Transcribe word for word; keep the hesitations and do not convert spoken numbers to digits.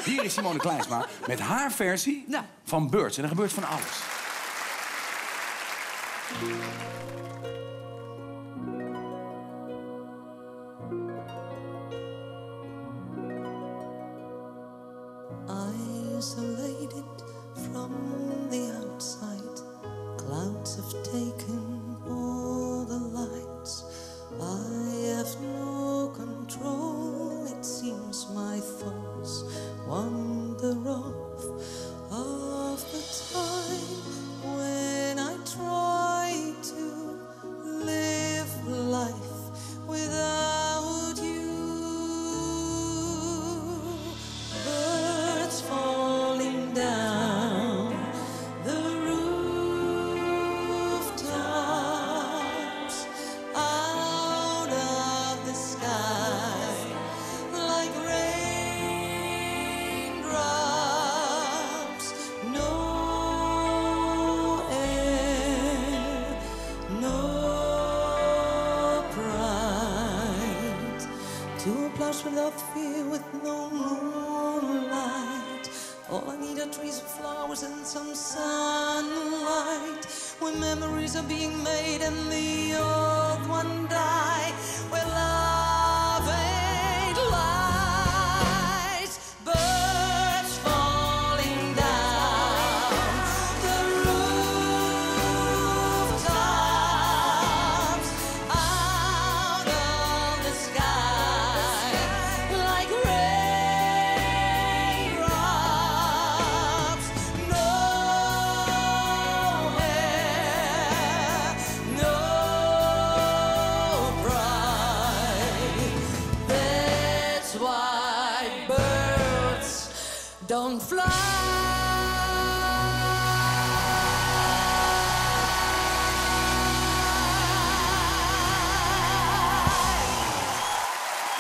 Hier is Simone Kleinsma met haar versie Nou. van Birds. En er gebeurt van alles. Isolated from the outside, clouds have taken all the lights. I have no control, it seems my thoughts wander off of the time when I try to live life without you. Birds falling down the rooftops, out of the sky like raindrops. No air, no pride, to applause without fear, with no moonlight. All I need are trees and flowers and some sunlight, where memories are being made and the old one die, where love ain't lies. Birds falling down the rooftops, out of the sky like raindrops. No air, no pride. That's why birds don't fly.